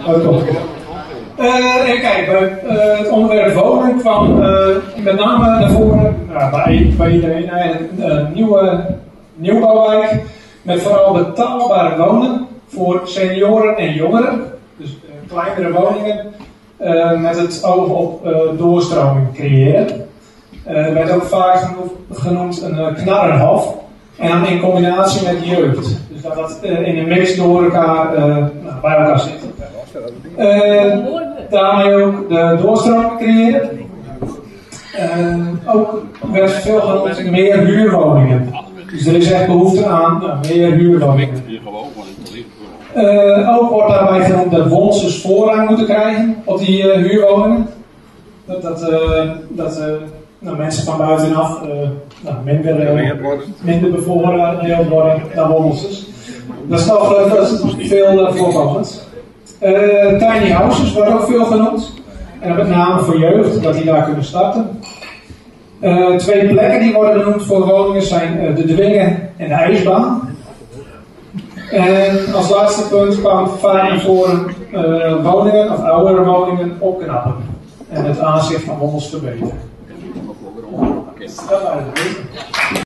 En kijk, bij het onderwerp wonen kwam met name naar voren, bij iedereen eigenlijk, een nieuwbouwwijk met vooral betaalbare wonen voor senioren en jongeren. Dus kleinere woningen met het oog op doorstroming creëren. Werd ook vaak genoemd een knarrenhof. En dan in combinatie met jeugd. Dus dat in een mix door elkaar bij elkaar zit. Daarmee ook de doorstroming creëren. Ook werd veel genoemd meer huurwoningen. Dus er is echt behoefte aan meer huurwoningen. Ook wordt daarbij genoemd dat wonses voorrang moeten krijgen op die huurwoningen. Dat mensen van buitenaf minder bevoordeeld worden dan wonses. Dat is nog veel voorkomend. Tiny houses wordt ook veel genoemd. En met name voor jeugd, dat die daar kunnen starten. 2 plekken die worden benoemd voor woningen zijn de Dwingen en de IJsbaan. En als laatste punt kwam vaak naar voren woningen of oudere woningen opknappen. En het aanzicht van wondels verbeteren. Dat waren de punten.